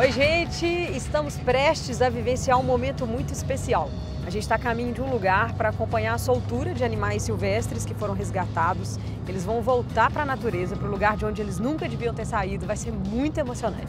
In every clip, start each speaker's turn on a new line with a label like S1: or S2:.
S1: Oi, gente! Estamos prestes a vivenciar um momento muito especial. A gente está a caminho de um lugar para acompanhar a soltura de animais silvestres que foram resgatados. Eles vão voltar para a natureza, para o lugar de onde eles nunca deviam ter saído. Vai ser muito emocionante.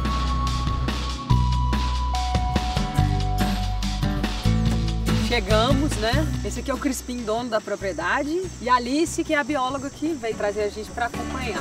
S1: Chegamos, né? Esse aqui é o Crispim, dono da propriedade, e a Alice, que é a bióloga que veio trazer a gente para acompanhar.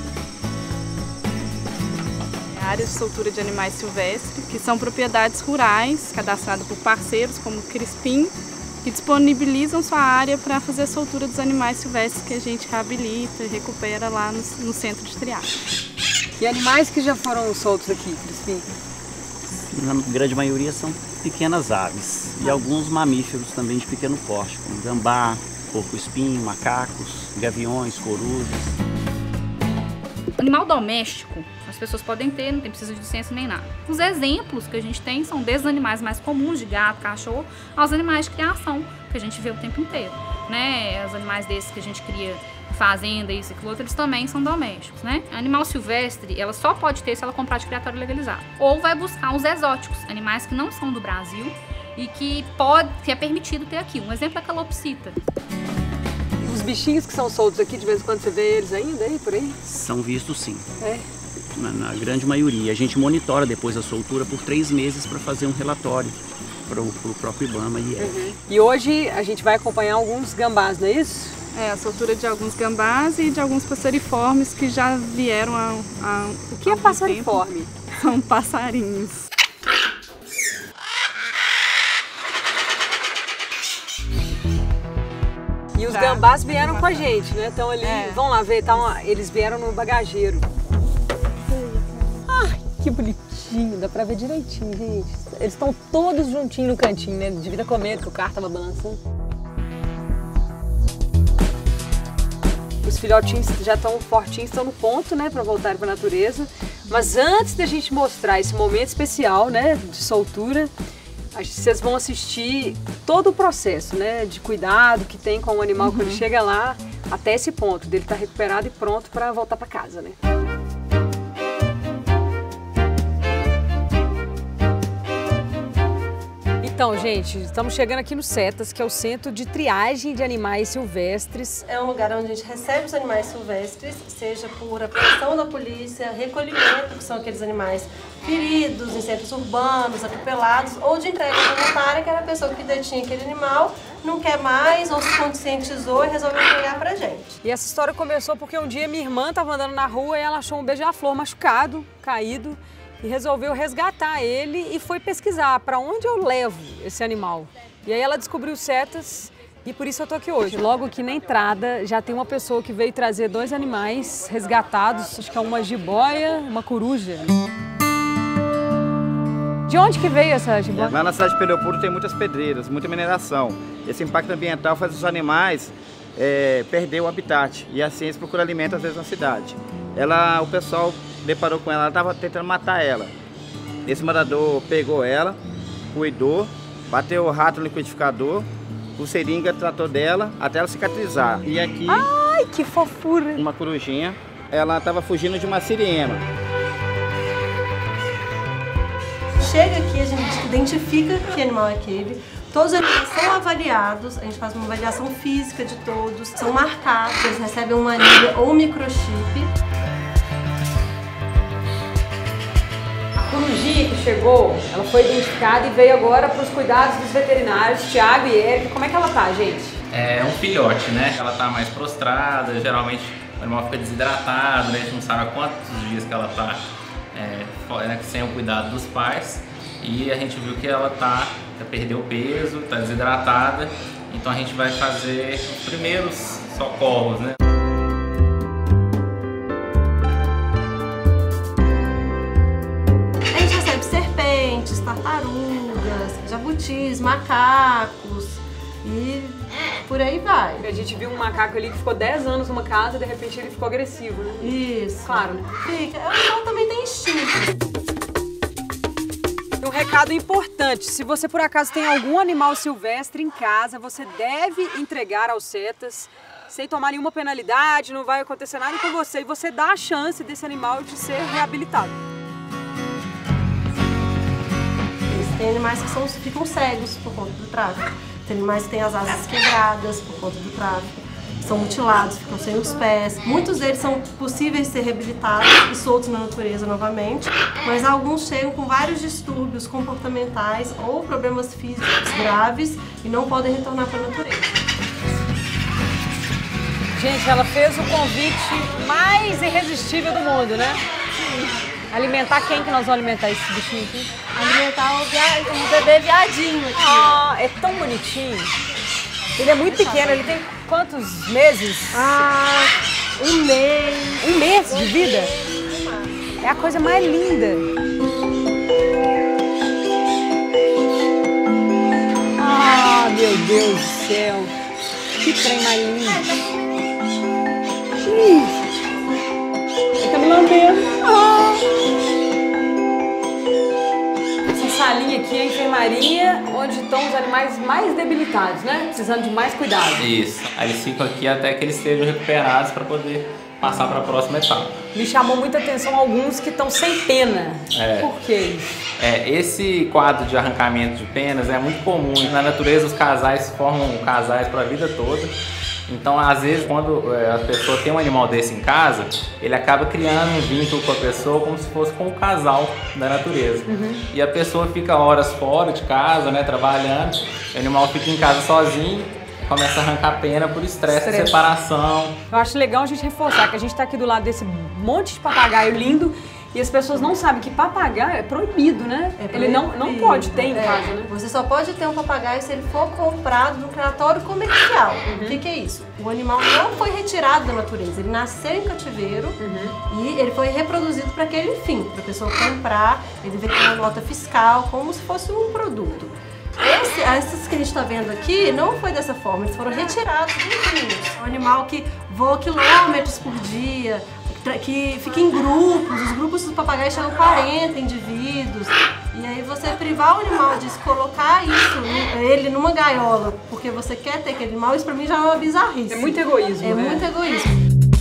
S2: Áreas de soltura de animais silvestres, que são propriedades rurais, cadastradas por parceiros como o Crispim, que disponibilizam sua área para fazer a soltura dos animais silvestres que a gente reabilita e recupera lá no centro de triagem.
S1: E animais que já foram soltos aqui, Crispim?
S3: Na grande maioria são pequenas aves e alguns mamíferos também de pequeno porte, como gambá, porco-espinho, macacos, gaviões, corujas.
S4: Animal doméstico, as pessoas podem ter, não tem precisa de licença nem nada. Os exemplos que a gente tem são desde os animais mais comuns, de gato, cachorro, aos animais de criação, que a gente vê o tempo inteiro, né? Os animais desses que a gente cria fazenda, isso e aquilo outro, eles também são domésticos, né? Animal silvestre, ela só pode ter se ela comprar de criatório legalizado. Ou vai buscar os exóticos, animais que não são do Brasil e que é permitido ter aqui. Um exemplo é a calopsita.
S1: Os bichinhos que são soltos aqui, de vez em quando você vê eles ainda aí, por aí?
S3: São vistos sim.
S1: É?
S3: Na grande maioria. A gente monitora depois da soltura por 3 meses para fazer um relatório para o próprio IBAMA.
S1: E hoje a gente vai acompanhar alguns gambás, não é isso?
S2: É, a soltura de alguns gambás e de alguns passeriformes que já vieram
S1: O que é passariforme?
S2: São passarinhos.
S1: E os gambás vieram com a gente, né? Estão ali, vamos lá ver, eles vieram no bagageiro. Ai, que bonitinho, dá pra ver direitinho, gente. Eles estão todos juntinhos no cantinho, né? Devia ter comido que o carro tava balançando. Os filhotinhos já estão fortinhos, estão no ponto, né, para voltarem para a natureza. Mas antes da gente mostrar esse momento especial, né, de soltura, vocês vão assistir todo o processo, né, de cuidado que tem com o animal quando ele chega lá, até esse ponto dele estar recuperado e pronto para voltar para casa, né? Então, gente, estamos chegando aqui no CETAS, que é o Centro de Triagem de Animais Silvestres.
S5: É um lugar onde a gente recebe os animais silvestres, seja por apreensão da polícia, recolhimento, que são aqueles animais feridos, em centros urbanos, atropelados, ou de entrega voluntária, que era a pessoa que detinha aquele animal, não quer mais, ou se conscientizou e resolveu entregar pra gente.
S1: E essa história começou porque um dia minha irmã estava andando na rua e ela achou um beija-flor machucado, caído, e resolveu resgatar ele e foi pesquisar para onde eu levo esse animal. E aí ela descobriu o CETAS e por isso eu tô aqui hoje. Logo aqui na entrada já tem uma pessoa que veio trazer 2 animais resgatados, acho que é uma jiboia, uma coruja. De onde que veio essa jiboia?
S6: Lá na cidade de Pedro Puro tem muitas pedreiras, muita mineração. Esse impacto ambiental faz os animais perder o habitat e assim eles procuram alimento às vezes na cidade. O pessoal deparou com ela estava tentando matar ela. Esse morador pegou ela, cuidou, bateu o rato no liquidificador, o seringa tratou dela até ela cicatrizar. E aqui,
S1: ai, que fofura!
S6: Uma corujinha, ela estava fugindo de uma siriema.
S5: Chega aqui, a gente identifica que animal é aquele. Todos os animais são avaliados, a gente faz uma avaliação física de todos, são marcados, eles recebem uma anilha ou um microchip.
S1: A corujinha que chegou, ela foi identificada e veio agora para os cuidados dos veterinários, Thiago e Érica. Como é que ela tá, gente?
S7: É um filhote, né? Ela tá mais prostrada, geralmente o animal fica desidratado, né? A gente não sabe há quantos dias que ela tá sem o cuidado dos pais. E a gente viu que ela já perdeu peso, tá desidratada, então a gente vai fazer os primeiros socorros, né?
S5: A gente recebe serpentes, tartarugas, jabutis, macacos e por aí vai.
S1: A gente viu um macaco ali que ficou 10 anos numa casa e de repente ele ficou agressivo, né?
S5: Isso.
S1: Claro, né?
S5: Fica. O animal também tem instinto.
S1: Um recado importante, se você por acaso tem algum animal silvestre em casa, você deve entregar aos CETAS sem tomar nenhuma penalidade, não vai acontecer nada com você e você dá a chance desse animal de ser reabilitado.
S5: Tem animais que ficam cegos por conta do tráfico. Tem animais que têm as asas quebradas por conta do tráfico. São mutilados, ficam sem os pés. Muitos deles são possíveis de ser reabilitados e soltos na natureza novamente, mas alguns chegam com vários distúrbios comportamentais ou problemas físicos graves e não podem retornar para a natureza.
S1: Gente, ela fez o convite mais irresistível do mundo, né? Sim. Alimentar quem que nós vamos alimentar esse bichinho aqui?
S5: Alimentar o bebê viadinho aqui.
S1: Ah, é tão bonitinho. Ele é muito pequeno, ele tem quantos meses?
S5: Ah, 1 mês.
S1: 1 mês de vida? É a coisa mais linda. Ah, meu Deus do céu. Que trem mais lindo. Ele tá me lambendo. Essa salinha aqui é a enfermaria, onde estão os animais mais debilitados, né? Precisando de mais cuidado.
S7: Isso. Aí eles ficam aqui até que eles estejam recuperados para poder passar para a próxima etapa.
S1: Me chamou muita atenção alguns que estão sem pena. Por que isso?
S7: Esse quadro de arrancamento de penas é muito comum. Na natureza, os casais formam casais para a vida toda. Então, às vezes, quando a pessoa tem um animal desse em casa, ele acaba criando um vínculo com a pessoa como se fosse com o casal da natureza. E a pessoa fica horas fora de casa, né, trabalhando, o animal fica em casa sozinho, começa a arrancar pena por estresse, separação.
S1: Eu acho legal a gente reforçar que a gente está aqui do lado desse monte de papagaio lindo e as pessoas não sabem que papagaio é proibido, né? Ele não pode ter em casa, né?
S5: Você só pode ter um papagaio se ele for comprado no criatório comercial. O que é isso? O animal não foi retirado da natureza, ele nasceu em cativeiro e ele foi reproduzido para aquele fim, para a pessoa comprar, ele veio com uma nota fiscal, como se fosse um produto. Esses que a gente está vendo aqui não foi dessa forma, eles foram retirados do ninho. É um animal que voa quilômetros por dia, que fica em grupos, os grupos dos papagaios chegam a 40 indivíduos. E aí você privar o animal de colocar ele numa gaiola, porque você quer ter aquele animal, isso pra mim já é uma bizarrice.
S1: É muito egoísmo,
S5: né?
S1: muito
S5: egoísmo.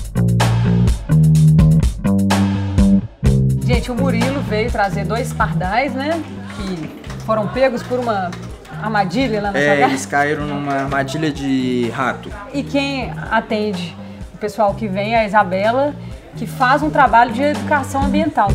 S1: Gente, o Murilo veio trazer 2 pardais, né? Que foram pegos por uma armadilha lá na sua casa.
S8: Eles caíram numa armadilha de rato.
S1: E quem atende o pessoal que vem é a Isabela, que faz um trabalho de educação ambiental.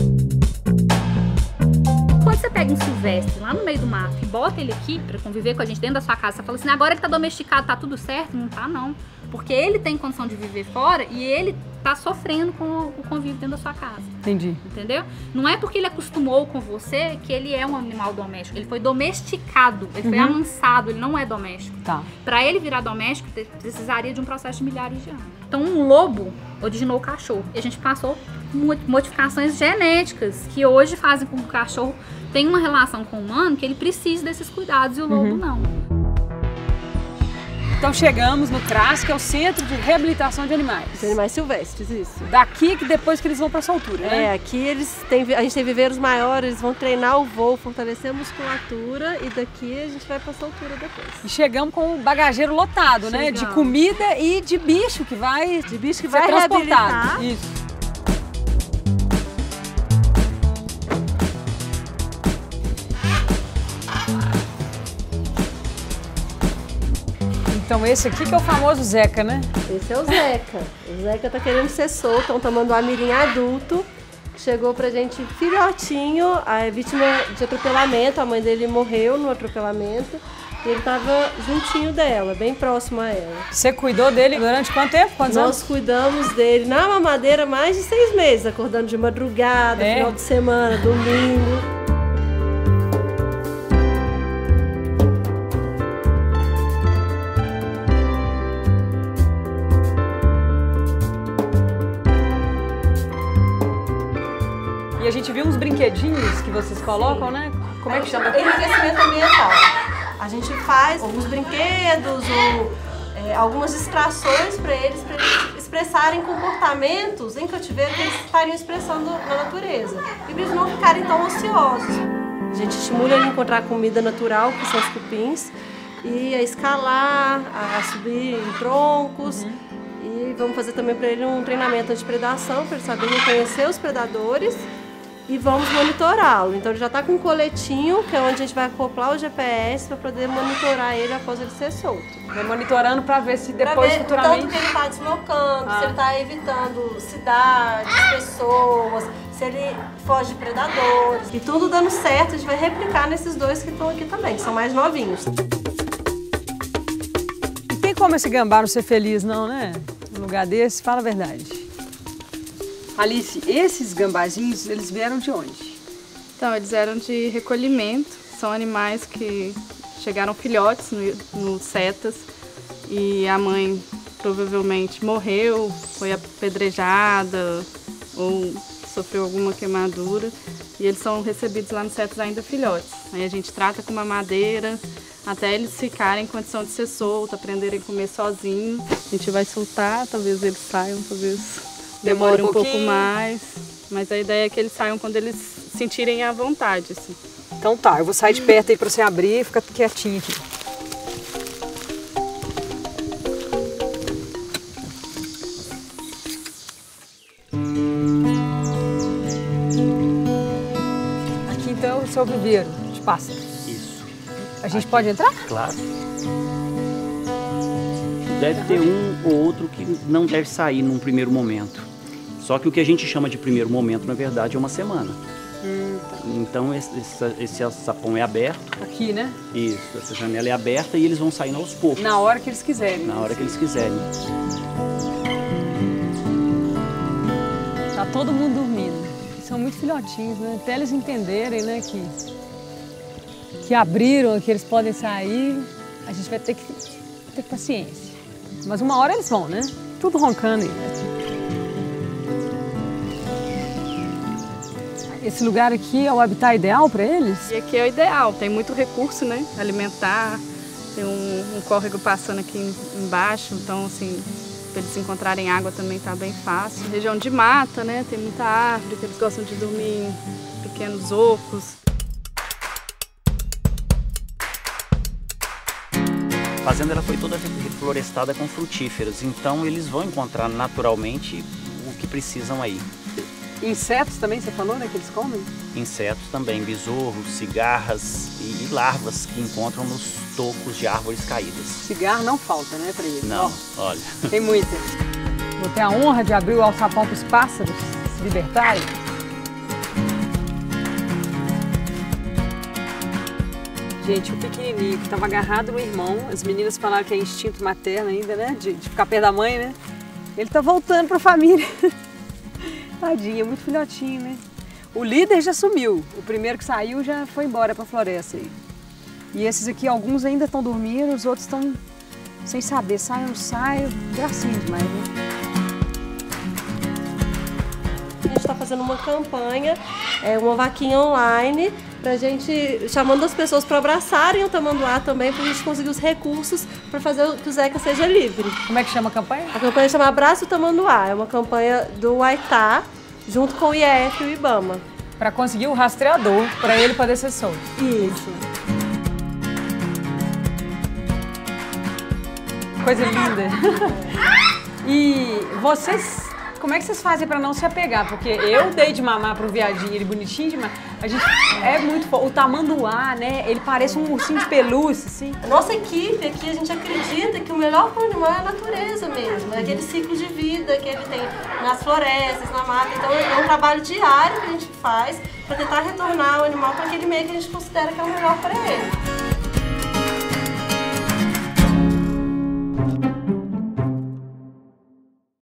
S4: Quando você pega um silvestre lá no meio do mato e bota ele aqui para conviver com a gente dentro da sua casa, você fala assim, agora ele tá domesticado, tá tudo certo? Não tá, não. Porque ele tem condição de viver fora e ele tá sofrendo com o convívio dentro da sua casa.
S1: Entendi.
S4: Entendeu? Não é porque ele acostumou com você que ele é um animal doméstico. Ele foi domesticado, ele foi amansado, ele não é doméstico.
S1: Tá.
S4: Para ele virar doméstico, precisaria de um processo de milhares de anos. Então, um lobo originou o cachorro. E a gente passou modificações genéticas que hoje fazem com que o cachorro tenha uma relação com o humano que ele precisa desses cuidados e o lobo não.
S1: Então chegamos no CRAS, que é o Centro de Reabilitação de Animais.
S5: De animais silvestres, isso.
S1: Daqui que depois que eles vão para a soltura, né?
S5: Aqui a gente tem viveiros maiores, eles vão treinar o voo, fortalecer a musculatura e daqui a gente vai para a soltura depois.
S1: E chegamos com o bagageiro lotado, né? De comida e de bicho que vai, ser transportado. Isso. Então esse aqui que é o famoso Zeca, né?
S5: Esse é o Zeca. O Zeca tá querendo ser solto, é um tamanduá-mirim adulto. Chegou pra gente filhotinho, é vítima de atropelamento, a mãe dele morreu no atropelamento. E ele tava juntinho dela, bem próximo a ela.
S1: Você cuidou dele durante quanto tempo? Quantos anos?
S5: Nós cuidamos dele na mamadeira mais de 6 meses, acordando de madrugada, final de semana, domingo.
S1: E a gente viu uns brinquedinhos que vocês colocam, né? Como é que chama?
S5: Enriquecimento ambiental. A gente faz alguns brinquedos ou algumas distrações para eles expressarem comportamentos em cativeiro que eles estariam expressando na natureza. E para eles não ficarem tão ociosos. A gente estimula ele a encontrar comida natural, que são os cupins, e a escalar, a subir em troncos. E vamos fazer também para ele um treinamento anti-predação, para ele saber reconhecer os predadores e vamos monitorá-lo. Então ele já está com um coletinho, que é onde a gente vai acoplar o GPS para poder monitorar ele após ele ser solto.
S1: Vai monitorando para ver se depois futuramente...
S5: Tanto que ele está deslocando, se ele está evitando cidades, pessoas, se ele foge de predadores. E tudo dando certo, a gente vai replicar nesses dois que estão aqui também, que são mais novinhos.
S1: Não tem como esse gambá não ser feliz não, né? Num lugar desse, fala a verdade. Alice, esses gambazinhos, eles vieram de onde?
S2: Então, eles eram de recolhimento, são animais que chegaram filhotes no setas e a mãe provavelmente morreu, foi apedrejada ou sofreu alguma queimadura e eles são recebidos lá no setas ainda filhotes. Aí a gente trata com uma madeira até eles ficarem em condição de ser soltos, aprenderem a comer sozinhos. A gente vai soltar, talvez eles saiam, talvez... demora um pouco mais, mas a ideia é que eles saiam quando eles sentirem à vontade, assim.
S1: Então tá, eu vou sair de perto aí pra você abrir e ficar quietinho aqui. Aqui então é o seu viveiro de pássaros.
S3: Isso.
S1: A gente pode entrar?
S3: Claro. Deve ter um ou outro que não deve sair num primeiro momento. Só que o que a gente chama de primeiro momento, na verdade, é uma semana.
S1: Tá.
S3: Então esse alçapão é aberto.
S1: Aqui, né?
S3: Isso, essa janela é aberta e eles vão saindo aos poucos.
S1: Na hora que eles quiserem.
S3: Na hora que eles quiserem.
S1: Tá todo mundo dormindo. São muito filhotinhos, né? Até eles entenderem, né, que abriram, que eles podem sair, a gente vai ter que ter paciência. Mas uma hora eles vão, né? Tudo roncando aí. Esse lugar aqui é o habitat ideal para eles?
S2: E aqui é o ideal, tem muito recurso, né? Alimentar, tem um córrego passando aqui embaixo, então assim, para eles encontrarem água também tá bem fácil. Região de mata, né? Tem muita árvore, que eles gostam de dormir em pequenos ocos.
S3: A fazenda ela foi toda reflorestada com frutíferas, então eles vão encontrar naturalmente o que precisam aí.
S1: Insetos também, você falou, né, que eles comem?
S3: Insetos também, besouros, cigarras e larvas que encontram nos tocos de árvores caídas.
S1: Cigarro não falta, né, para eles?
S3: Não, olha.
S1: Tem muita. Vou ter a honra de abrir o alçapão para os pássaros se libertarem. Gente, o pequenininho que estava agarrado no irmão, as meninas falaram que é instinto materno ainda, né, de ficar perto da mãe, né? Ele tá voltando para a família. Tadinho, muito filhotinho, né? O líder já sumiu, o primeiro que saiu já foi embora para a floresta aí. E esses aqui, alguns ainda estão dormindo, os outros estão sem saber, sai ou não sai, gracinha demais, né?
S5: A gente está fazendo uma campanha, uma vaquinha online, pra gente, chamando as pessoas para abraçarem o tamanduá também, pra gente conseguir os recursos para fazer que o Zeca seja livre.
S1: Como é que chama a campanha?
S5: A campanha chama Abraça o Tamanduá, é uma campanha do Huaitá, junto com o IEF e o IBAMA.
S1: Para conseguir o rastreador, para ele poder ser solto.
S5: Isso.
S1: Coisa linda. E vocês, como é que vocês fazem para não se apegar? Porque eu dei de mamar pro viadinho, ele bonitinho demais. A gente é muito fofo. O tamanduá, né? Ele parece um ursinho de pelúcia, assim.
S5: A nossa equipe aqui, a gente acredita que o melhor para o animal é a natureza mesmo. É aquele ciclo de vida que ele tem nas florestas, na mata. Então é um trabalho diário que a gente faz para tentar retornar o animal para aquele meio que a gente considera que é o melhor para ele.